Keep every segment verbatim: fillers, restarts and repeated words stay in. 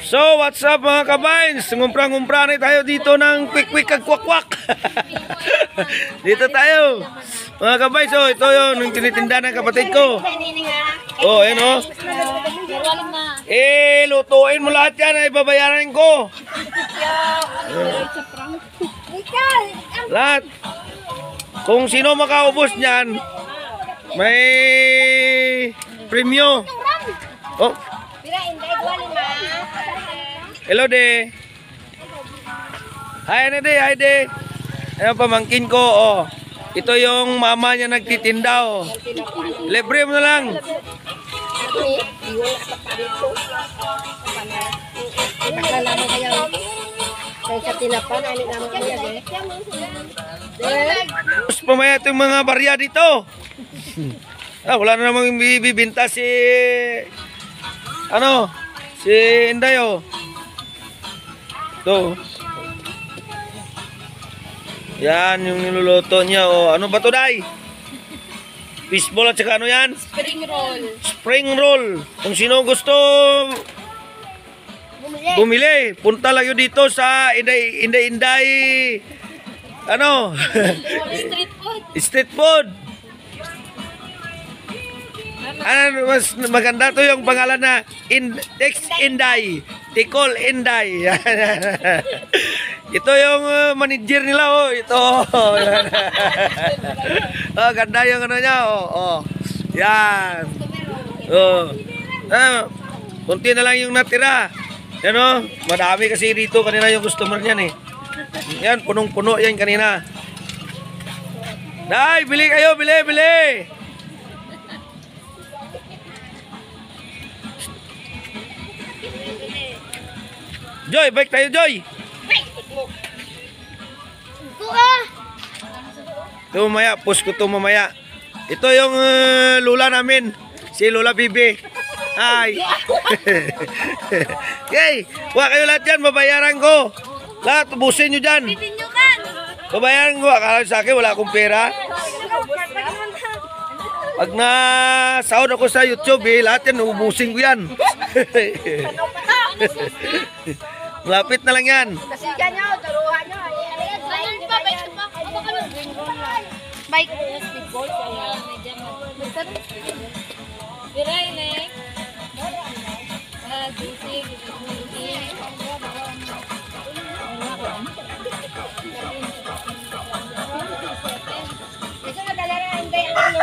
So, what's up mga kabains? Ngumpra-ngumpra na tayo dito ng quick-quick kag kwak-kwak. Dito tayo. Mga kabains, oh, ito yun, yung tinitinda ng kapatid ko. Oh, ayan oh. Eh, lutuin mo lahat yan, ay babayaran ko. Lahat. Kung sino makaubos niyan, may premyo. Oh. Hello, de. Hi, de. Hi, de. Ayan, pamangkin ko, oh. Ito yung mama niya nagtitinda, oh. Libre mo na lang. Tapos pamaya ito yung mga barya dito. Ah, wala na namang bibinta si ano si Indayo. Ito. Yan yung niluluto niya. O, ano ba ito, Day? Fishball at saka ano yan? Spring roll. Spring roll. Kung sino gusto bumili, bumili punta lang yun dito sa Inday Inday Inday ano? Street food. Street food. Ano, mas maganda to yung pangalan na Index Inday. Tikol Inday. Ito yung uh, manager nila, oh. Ito. Oh, ganda yung ano niya, oh. Oh. Yan. Oh. Ah, kunti na lang yung natira. Yan, oh. Madami kasi dito kanina yung customer niyan, eh. Yan, punong-puno yan kanina. Day, bili kayo, bili, bili. Joy, bike tayo, Joy. Ito mamaya, post ko ito mamaya. Ito yung uh, lula namin. Si Lola Bibi. Hi. Okay, huwag kayo lahat dyan, babayaran ko. Lahat, ubusin nyo dyan. Babayaran ko, akala sa akin, wala akong pera. Pag na sahod ako sa YouTube, eh, lahat yan, ubusin ko yan. Lapit na lang yan. Kasi dyan nyo, taruhan nyo. Bike. Biray, Nek. Gising. Ito na dala na hindi ano.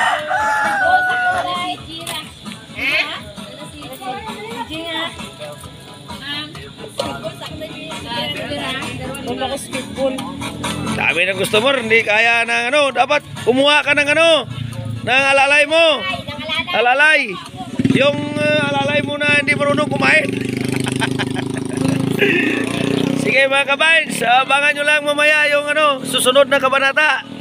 Sabi ng customer, hindi kaya ng ano, dapat kumuha ka ng ano, ng alalay mo. Alalay. Yung uh, alalay mo na hindi marunong kumain. Sige mga kabains, abangan nyo lang mamaya yung ano, susunod na kabanata.